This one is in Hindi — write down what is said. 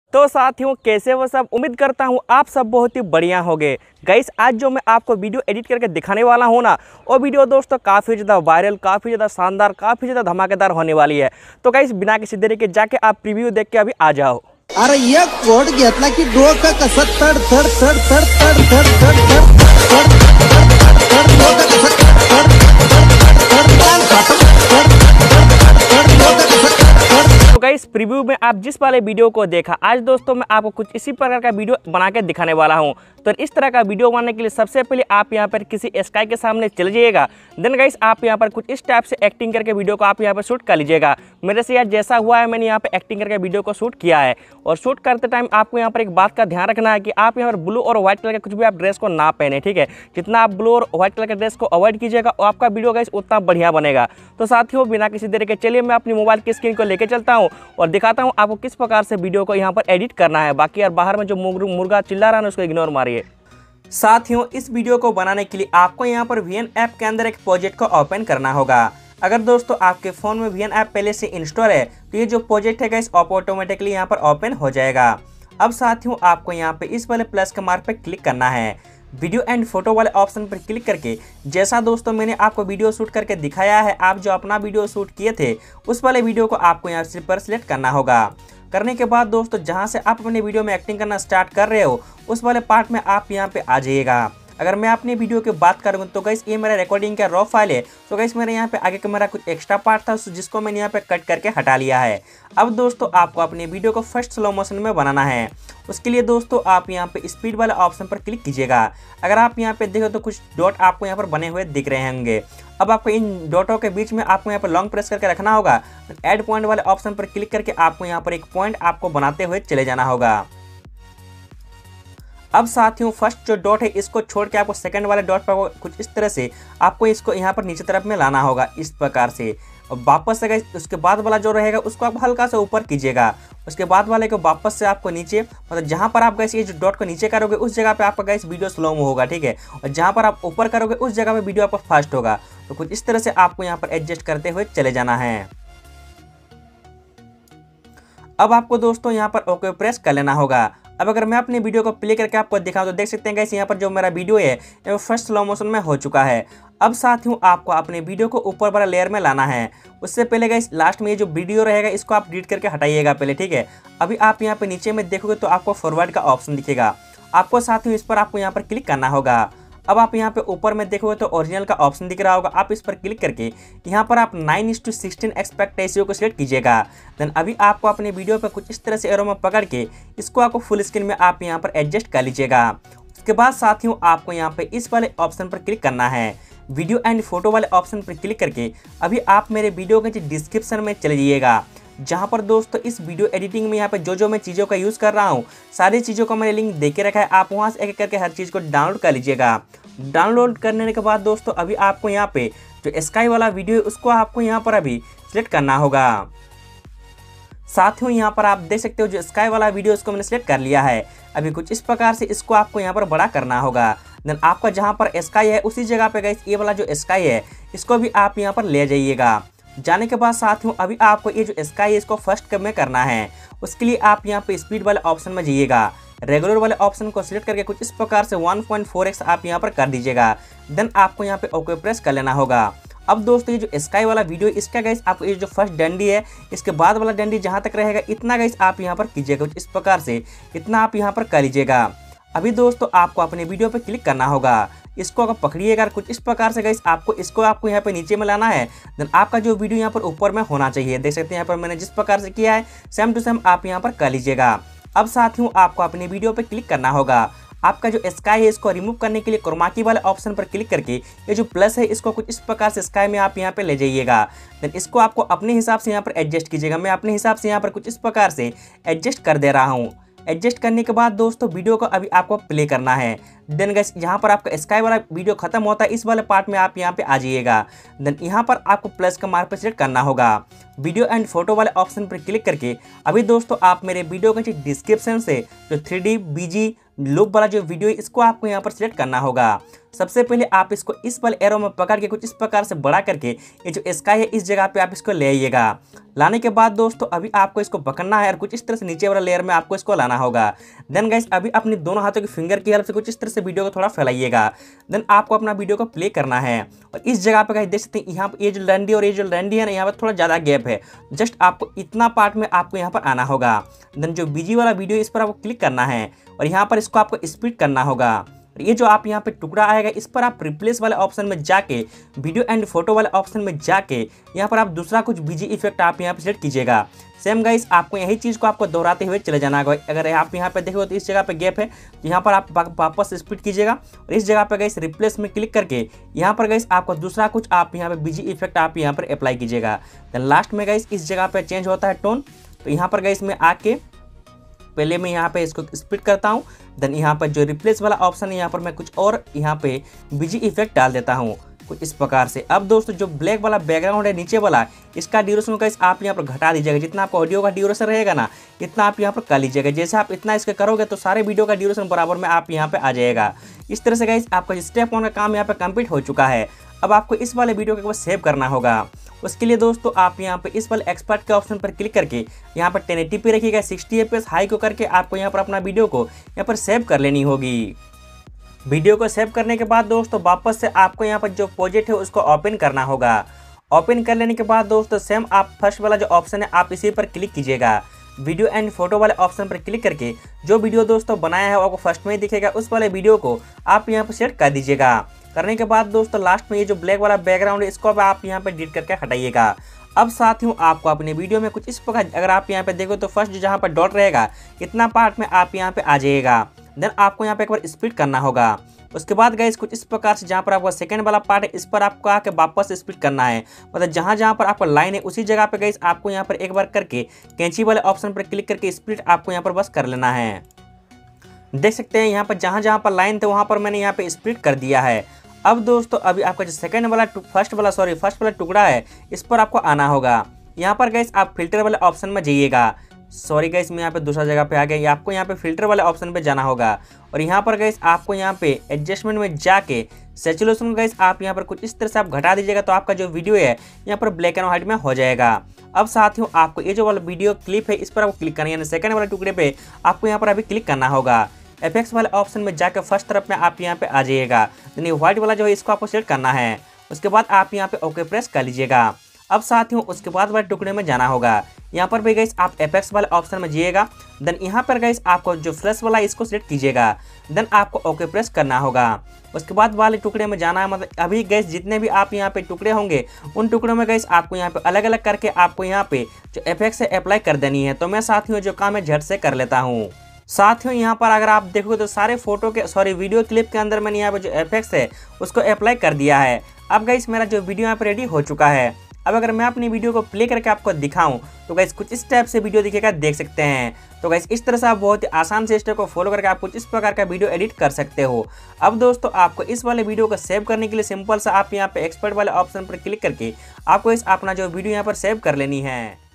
तो साथियों कैसे वो सब, उम्मीद करता हूँ आप सब बहुत ही बढ़िया होंगे। गाइस आज जो मैं आपको वीडियो एडिट करके दिखाने वाला हूँ ना, वो वीडियो दोस्तों काफ़ी ज़्यादा वायरल, काफ़ी ज़्यादा शानदार, काफ़ी ज़्यादा धमाकेदार होने वाली है। तो गाइस बिना किसी देरी के जाके आप प्रीव्यू देख के अभी आ जाओ। अरे एक कोड घेतला की डोकं कसं तड तड तड तड तड तड तड तड तड डोकं कसं तड तो गाइस प्रीव्यू में आप जिस वाले वीडियो को देखा, आज दोस्तों मैं आपको कुछ इसी प्रकार का वीडियो बना के दिखाने वाला हूं। तो इस तरह का वीडियो बनाने के लिए सबसे पहले आप यहां पर किसी स्काई के सामने चले जाइएगा। देन गाइस आप यहां पर कुछ इस टाइप से एक्टिंग करके वीडियो को आप यहां पर शूट कर लीजिएगा। मेरे से यार जैसा हुआ है मैंने यहां पर एक्टिंग करके वीडियो को शूट किया है। और शूट करते टाइम आपको यहाँ पर एक बात का ध्यान रखना है कि आप यहाँ पर ब्लू और व्हाइट कलर के कुछ भी आप ड्रेस को ना पहने, ठीक है। जितना आप ब्लू और व्हाइट कलर के ड्रेस को अवॉइड कीजिएगा और आपका वीडियो गाइस उतना बढ़िया बनेगा। तो साथियों बिना किसी देरी के चलिए मैं अपनी मोबाइल की स्क्रीन को लेकर चलता हूँ और दिखाता हूँ आपको किस प्रकार से वीडियो को यहाँ पर एडिट करना है। बाकी यार बाहर में जो मुर्गा चिल्ला रहा है उसको इग्नोर मारिए। साथियों इस वीडियो को बनाने के लिए आपको यहाँ पर वीएन ऐप के अंदर एक प्रोजेक्ट को ओपन करना होगा। अगर दोस्तों आपके फ़ोन में वीएन ऐप पहले से इंस्टॉल है तो ये जो प्रोजेक्ट है गाइस ऑटोमेटिकली यहाँ पर ओपन हो जाएगा। अब साथियों आपको यहाँ पे इस वाले प्लस के मार्क पे क्लिक करना है। वीडियो एंड फोटो वाले ऑप्शन पर क्लिक करके जैसा दोस्तों मैंने आपको वीडियो शूट करके दिखाया है, आप जो अपना वीडियो शूट किए थे उस वाले वीडियो को आपको यहाँ पर सिलेक्ट करना होगा। करने के बाद दोस्तों जहाँ से आप अपने वीडियो में एक्टिंग करना स्टार्ट कर रहे हो उस वाले पार्ट में आप यहाँ पे आ जाइएगा। अगर मैं अपने वीडियो की बात करूँ तो गाइस ये मेरा रिकॉर्डिंग का रॉ फाइल है। तो गाइस मेरे यहाँ पे आगे का मेरा कुछ एक्स्ट्रा पार्ट था जिसको मैंने यहाँ पे कट करके हटा लिया है। अब दोस्तों आपको अपने वीडियो को फर्स्ट स्लो मोशन में बनाना है। उसके लिए दोस्तों आप यहाँ पे स्पीड वाले ऑप्शन पर क्लिक कीजिएगा। अगर आप यहाँ पे देखो तो कुछ डॉट आपको यहाँ पर बने हुए दिख रहे होंगे। अब आपको इन डॉटों के बीच में आपको यहाँ पर लॉन्ग प्रेस करके रखना होगा। ऐड पॉइंट वाले ऑप्शन पर क्लिक करके आपको यहाँ पर एक पॉइंट आपको बनाते हुए चले जाना होगा। अब साथियों फर्स्ट जो डॉट है इसको छोड़ के आपको सेकंड वाले डॉट पर कुछ इस तरह से आपको इसको यहाँ पर नीचे तरफ में लाना होगा इस प्रकार से। और वापस से उसके बाद वाला जो रहेगा उसको आप हल्का सा ऊपर कीजिएगा। उसके बाद वाले को वापस से आपको नीचे, मतलब जहाँ पर आप गैस ये जो डॉट को नीचे करोगे उस जगह पे आपका गैस वीडियो स्लो में होगा, ठीक है। और जहाँ पर आप ऊपर करोगे उस जगह पे वीडियो आपका फास्ट होगा। तो कुछ इस तरह से आपको यहाँ पर एडजस्ट करते हुए चले जाना है। अब आपको दोस्तों यहाँ पर ओके प्रेस कर लेना होगा। अब अगर मैं अपनी वीडियो को प्ले करके आपको दिखाऊं तो देख सकते हैं गाइस यहाँ पर जो मेरा वीडियो है वो फर्स्ट स्लो मोशन में हो चुका है। अब साथियों आपको अपने वीडियो को ऊपर वाला लेयर में लाना है। उससे पहले गाइस लास्ट में ये जो वीडियो रहेगा इसको आप डिलीट करके हटाइएगा पहले, ठीक है। अभी आप यहाँ पे नीचे में देखोगे तो आपको फॉरवर्ड का ऑप्शन दिखेगा। आपको साथियों इस पर आपको यहाँ पर क्लिक करना होगा। अब आप यहाँ पे ऊपर में देखोगे तो ओरिजिनल का ऑप्शन दिख रहा होगा। आप इस पर क्लिक करके यहाँ पर आप 9:16 एस्पेक्ट रेशियो को सिलेक्ट कीजिएगा। देन अभी आपको अपने वीडियो पर कुछ इस तरह से एरो में पकड़ के इसको आपको फुल स्क्रीन में आप यहाँ पर एडजस्ट कर लीजिएगा। उसके बाद साथियों आपको यहाँ पे इस वाले ऑप्शन पर क्लिक करना है। वीडियो एंड फोटो वाले ऑप्शन पर क्लिक करके अभी आप मेरे वीडियो के डिस्क्रिप्शन में चले जाइएगा, जहाँ पर दोस्तों इस वीडियो एडिटिंग में यहाँ पे जो मैं चीज़ों का यूज़ कर रहा हूँ सारी चीज़ों का मैंने लिंक दे के रखा है। आप वहाँ से एक एक करके हर चीज़ को डाउनलोड कर लीजिएगा। डाउनलोड करने के बाद दोस्तों अभी आपको यहाँ पे जो स्काई वाला वीडियो है उसको आपको यहाँ पर अभी सिलेक्ट करना होगा। साथियों यहाँ पर आप देख सकते हो जो स्काई वाला वीडियो उसको मैंने सिलेक्ट कर लिया है। अभी कुछ इस प्रकार से इसको आपको यहाँ पर बड़ा करना होगा। देन आपका जहाँ पर स्काई है उसी जगह पे गाइस ये वाला जो स्काई है इसको भी आप यहाँ पर ले जाइएगा। जाने के बाद साथियों अभी आपको ये जो स्काई है इसको फर्स्ट में करना है। उसके लिए आप यहाँ पे स्पीड वाले ऑप्शन में जाइएगा। रेगुलर वाले ऑप्शन को सिलेक्ट करके कुछ इस प्रकार से 1.4x आप यहाँ पर कर दीजिएगा। देन आपको यहाँ पे ओके प्रेस कर लेना होगा। अब दोस्तों ये जो स्काई वाला वीडियो इसका गाइस आपको ये जो फर्स्ट डंडी है इसके बाद वाला डंडी जहाँ तक रहेगा इतना गाइस आप यहाँ पर कीजिएगा। कुछ इस प्रकार से इतना आप यहाँ पर कर लीजिएगा। अभी दोस्तों आपको अपने वीडियो पे क्लिक करना होगा। इसको अगर पकड़िएगा कुछ इस प्रकार से गाइस आपको यहाँ पे नीचे में लाना है। देन आपका जो वीडियो यहाँ पर ऊपर में होना चाहिए। देख सकते हैं यहाँ पर मैंने जिस प्रकार से किया है सेम टू सेम आप यहाँ पर कर लीजिएगा। अब साथियों आपको अपने वीडियो पे क्लिक करना होगा। आपका जो स्काई है इसको रिमूव करने के लिए क्रोमा की वाले ऑप्शन पर क्लिक करके ये जो प्लस है इसको कुछ इस प्रकार से स्काई में आप यहाँ पे ले जाइएगा। देन इसको आपको अपने हिसाब से यहाँ पर एडजस्ट कीजिएगा। मैं अपने हिसाब से यहाँ पर कुछ इस प्रकार से एडजस्ट कर दे रहा हूँ। एडजस्ट करने के बाद दोस्तों वीडियो को अभी आपको प्ले करना है। देन गाइस यहाँ पर आपका स्काई वाला वीडियो खत्म होता है इस वाले पार्ट में आप यहाँ पे आ जाइएगा। देन यहाँ पर आपको प्लस का मार्क पर सिलेक्ट करना होगा। वीडियो एंड फोटो वाले ऑप्शन पर क्लिक करके अभी दोस्तों आप मेरे वीडियो के डिस्क्रिप्शन से जो 3D BG लुक वाला जो वीडियो है इसको आपको यहाँ पर सिलेक्ट करना होगा। सबसे पहले आप इसको इस वाले एरो में पकड़ के कुछ इस प्रकार से बड़ा करके ये जो स्काई है इस जगह पे आप इसको ले आइएगा। लाने के बाद दोस्तों अभी आपको इसको पकड़ना है और कुछ इस तरह से नीचे वाला लेयर में आपको इसको लाना होगा। देन गाइस अभी अपनी दोनों हाथों की फिंगर की हेल्प से कुछ इस तरह से वीडियो को थोड़ा फैलाइएगा। देन आपको अपना वीडियो को प्ले करना है और इस जगह पे गाइस देख सकते हैं यहाँ पे ये जो लंडी और ये जो लंडी है ना यहाँ पर थोड़ा ज़्यादा गैप है। जस्ट आपको इतना पार्ट में आपको यहाँ पर आना होगा। देन जो बीजी वाला वीडियो इस पर आपको क्लिक करना है और यहाँ पर इसको आपको स्प्लिट करना होगा। ये जो आप यहाँ पे टुकड़ा आएगा इस पर आप रिप्लेस वाले ऑप्शन में जाके वीडियो एंड फोटो वाले ऑप्शन में जाके यहाँ पर आप दूसरा कुछ बीजी इफेक्ट आप यहाँ पे सेलेक्ट कीजिएगा। सेम गाइस आपको यही चीज़ को आपको दोहराते हुए चले जाना होगा। अगर आप यहाँ पे देखो तो इस जगह पे गैप है तो यहाँ पर आप वापस स्प्लिट कीजिएगा और इस जगह पे गाइस रिप्लेस में क्लिक करके यहाँ पर गाइस आपको दूसरा कुछ आप यहाँ पे बीजी इफेक्ट आप यहाँ पर अप्लाई कीजिएगा। देन लास्ट में गाइस इस जगह पे चेंज होता है टोन, तो यहाँ पर गाइस में आके पहले मैं यहाँ पे इसको स्प्लिट करता हूँ। देन यहाँ पर जो रिप्लेस वाला ऑप्शन है यहाँ पर मैं कुछ और यहाँ पे बीजी इफेक्ट डाल देता हूँ कुछ इस प्रकार से। अब दोस्तों जो ब्लैक वाला बैकग्राउंड है नीचे वाला इसका ड्यूरेशन गाइस आप यहाँ पर घटा दीजिएगा। जितना आपका ऑडियो का ड्यूरेशन रहेगा ना इतना आप यहाँ पर कर लीजिएगा। जैसे आप इतना इसके करोगे तो सारे वीडियो का ड्यूरेशन बराबर में आप यहाँ पे आ जाएगा। इस तरह से गाइस आपका स्टेप 1 का काम यहाँ पे कंप्लीट हो चुका है। अब आपको इस वाले वीडियो को सेव करना होगा। उसके लिए दोस्तों आप यहाँ पे इस वाले एक्सपर्ट के ऑप्शन पर क्लिक करके यहाँ पर 1080p पे रखिएगा, 60 fps हाई को करके आपको यहाँ पर अपना वीडियो को यहाँ पर सेव कर लेनी होगी। वीडियो को सेव करने के बाद दोस्तों वापस से आपको यहाँ पर जो प्रोजेक्ट है उसको ओपन करना होगा। ओपन कर लेने के बाद दोस्तों सेम आप फर्स्ट वाला जो ऑप्शन है आप इसी पर क्लिक कीजिएगा। वीडियो एंड फोटो वाले ऑप्शन पर क्लिक करके जो वीडियो दोस्तों बनाया है आपको फर्स्ट में ही दिखेगा उस वाले वीडियो को आप यहाँ पर सेलेक्ट कर दीजिएगा। करने के बाद दोस्तों लास्ट में ये जो ब्लैक वाला बैकग्राउंड है इसको आप यहाँ पे डिलीट करके हटाइएगा। अब साथियों आपको अपने वीडियो में कुछ इस प्रकार अगर आप यहाँ पे देखो तो फर्स्ट जहाँ पर डॉट रहेगा इतना पार्ट में आप यहाँ पे आ जाइएगा। देन आपको यहाँ पे एक बार स्प्लिट करना होगा। उसके बाद गाइस कुछ इस प्रकार से जहाँ पर आपका सेकंड वाला पार्ट है इस पर आपको आके वापस स्प्लिट करना है। मतलब जहाँ पर आपका लाइन है उसी जगह पे गाइस आपको यहाँ पर एक बार करके कैंची वाले ऑप्शन पर क्लिक करके स्प्लिट आपको यहाँ पर बस कर लेना है। देख सकते हैं यहाँ पर जहाँ पर लाइन थे वहाँ पर मैंने यहाँ पे स्प्लिट कर दिया है। अब दोस्तों अभी आपका जो फर्स्ट वाला टुकड़ा है इस पर आपको आना होगा। यहाँ पर गाइस आप फिल्टर वाले ऑप्शन में जाइएगा। सॉरी गाइस मैं यहाँ पे दूसरा जगह पे आ गया। आपको यहाँ पे फिल्टर वाले ऑप्शन पे जाना होगा और यहाँ पर गाइस आपको यहाँ पे एडजस्टमेंट में जाके सैचुरेशन गाइस आप यहाँ पर कुछ इस तरह से आप घटा दीजिएगा तो आपका जो वीडियो है यहाँ पर ब्लैक एंड व्हाइट में हो जाएगा। अब साथियों आपको ये जो वाला वीडियो क्लिप है इस पर आपको क्लिक करना है, यानी सेकंड वाले टुकड़े पे आपको यहाँ पर अभी क्लिक करना होगा। एफेक्ट्स वाले ऑप्शन में जाकर फर्स्ट तरफ में आप यहाँ पे आ जाइएगा। यानी व्हाइट वाला जो है इसको आपको सेलेक्ट करना है। उसके बाद आप यहाँ पे ओके प्रेस कर लीजिएगा। अब साथियों उसके बाद वाले टुकड़े में जाना होगा। यहाँ पर भी गाइस आप एफेक्ट्स वाले ऑप्शन में जाइएगा। देन यहाँ पर गाइस आपको जो फ्लैश वाला इसको सेलेक्ट कीजिएगा। देन आपको ओके प्रेस करना होगा। उसके बाद वाले टुकड़े में जाना है। मतलब अभी गाइस जितने भी आप यहाँ पे टुकड़े होंगे उन टुकड़ों में गाइस आपको यहाँ पे अलग अलग करके आपको यहाँ पे जो इफेक्ट्स है अप्लाई कर देनी है। तो मैं साथियों जो काम है झट से कर लेता हूँ। साथियों यहाँ पर अगर आप देखोगे तो सारे वीडियो क्लिप के अंदर मैंने यहाँ पे जो इफेक्ट्स है उसको अप्लाई कर दिया है। अब गाइस मेरा जो वीडियो यहाँ पे रेडी हो चुका है। अब अगर मैं अपनी वीडियो को प्ले करके आपको दिखाऊं तो गाइस कुछ इस टाइप से वीडियो दिखेगा, देख सकते हैं। तो गाइस इस तरह से आप बहुत ही आसान से स्टेप को फॉलो करके आप कुछ इस प्रकार का वीडियो एडिट कर सकते हो। अब दोस्तों आपको इस वाले वीडियो को सेव करने के लिए सिंपल सा आप यहाँ पे एक्सपर्ट वाले ऑप्शन पर क्लिक करके आपको इस अपना जो वीडियो यहाँ पर सेव कर लेनी है।